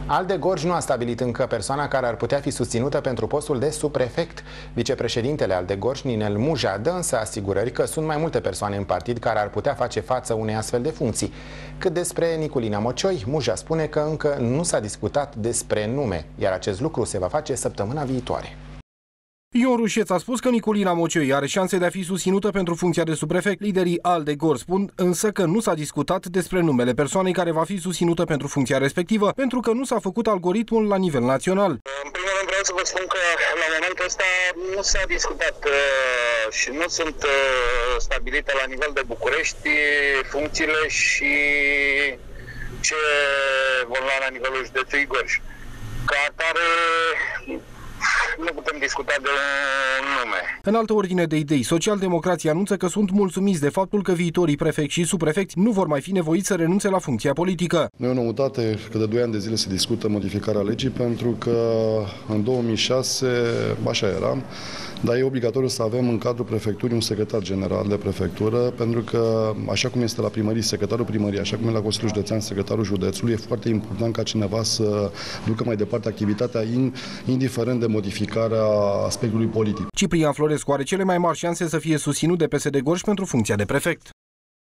ALDE Gorj nu a stabilit încă persoana care ar putea fi susținută pentru postul de subprefect. Vicepreședintele ALDE Gorj, Ninel Muja, dă însă asigurări că sunt mai multe persoane în partid care ar putea face față unei astfel de funcții. Cât despre Niculina Mocioi, Muja spune că încă nu s-a discutat despre nume, iar acest lucru se va face săptămâna viitoare. Ion Rușeț a spus că Niculina Mocioi are șanse de a fi susținută pentru funcția de subprefect. Liderii ALDE Gorj spun însă că nu s-a discutat despre numele persoanei care va fi susținută pentru funcția respectivă, pentru că nu s-a făcut algoritmul la nivel național. În primul rând vreau să vă spun că la momentul ăsta nu s-a discutat și nu sunt stabilite la nivel de București funcțiile și ce vor lua la nivelul județului Gorj. Ca atare, nu putem discuta de un nume. În altă ordine de idei, socialdemocrații anunță că sunt mulțumiți de faptul că viitorii prefecți și subprefecți nu vor mai fi nevoiți să renunțe la funcția politică. Nu e o noutate că de 2 ani de zile se discută modificarea legii, pentru că în 2006 așa eram, dar e obligatoriu să avem în cadrul prefecturii un secretar general de prefectură, pentru că așa cum este la primărie secretarul primăriei, așa cum e la Consiliul Județean secretarul județului, e foarte important ca cineva să ducă mai departe activitatea indiferent de modificarea aspectului politic. Ciprian Florescu are cele mai mari șanse să fie susținut de PSD Gorj pentru funcția de prefect.